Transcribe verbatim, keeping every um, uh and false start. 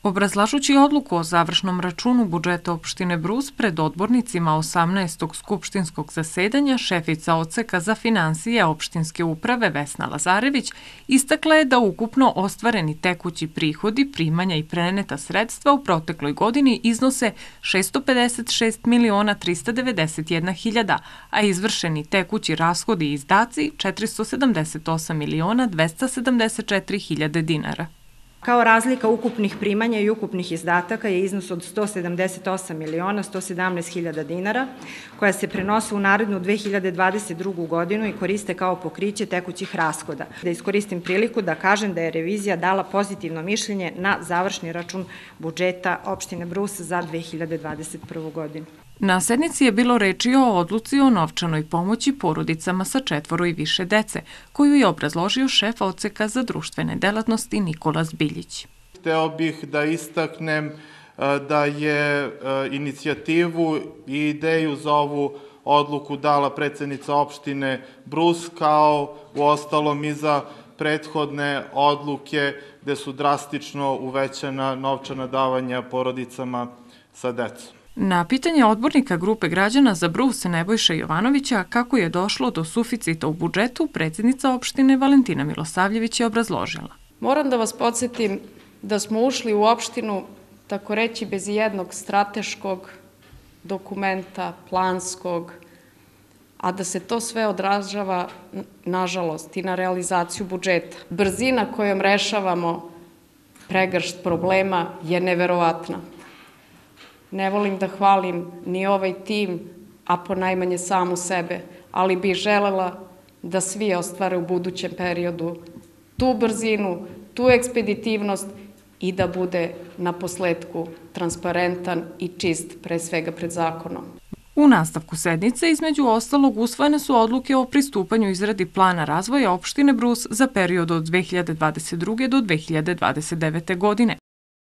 Obrazlažući odluku o završnom računu budžeta opštine Brus pred odbornicima osamnaestog skupštinskog zasedanja, šefica Odseka za finansije opštinske uprave Vesna Lazarević istakla je da ukupno ostvareni tekući prihodi, primanja i preneta sredstva u protekloj godini iznose šesto pedeset šest miliona trista devedeset jedna hiljada, a izvršeni tekući rashodi i izdaci četiristo sedamdeset osam miliona dvesta sedamdeset četiri hiljade dinara. Kao razlika ukupnih primanja i ukupnih izdataka je iznos od sto sedamdeset osam miliona sto sedamnaest hiljada dinara, koja se prenose u narednu dve hiljade dvadeset drugu godinu i koriste kao pokriće tekućih rashoda. Da iskoristim priliku da kažem da je revizija dala pozitivno mišljenje na završni račun budžeta opštine Brus za dve hiljade dvadeset prvu godinu. Na sednici je bilo reči o odluci o novčanoj pomoći porodicama sa četvoro i više dece, koju je obrazložio šef Odseka za društvene delatnosti Nikola Zbiljić. Hteo bih da istaknem da je inicijativu i ideju za ovu odluku dala predsednica opštine Brus, kao u ostalom i za prethodne odluke gde su drastično uvećana novčana davanja porodicama sa decom. Na pitanje odbornika grupe građana za Brus Nebojše Jovanovića kako je došlo do suficita u budžetu, predsednica opštine Valentina Milosavljević je obrazložila. Moram da vas podsjetim da smo ušli u opštinu, tako reći, bez jednog strateškog dokumenta, planskog, a da se to sve odražava, nažalost, i na realizaciju budžeta. Brzina kojom rešavamo pregršt problema je neverovatna. Ne volim da hvalim ni ovaj tim, a ponajmanje samu sebe, ali bih želela da svi ostvare u budućem periodu tu brzinu, tu ekspeditivnost i da bude na posledku transparentan i čist, pre svega pred zakonom. U nastavku sednice, između ostalog, usvojene su odluke o pristupanju izradi plana razvoja opštine Brus za period od dve hiljade dvadeset druge do dve hiljade dvadeset devete godine.